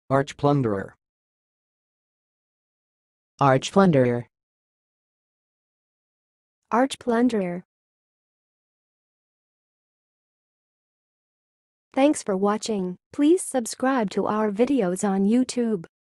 archplunderer, archplunderer, archplunderer. Thanks for watching. Please subscribe to our videos on YouTube.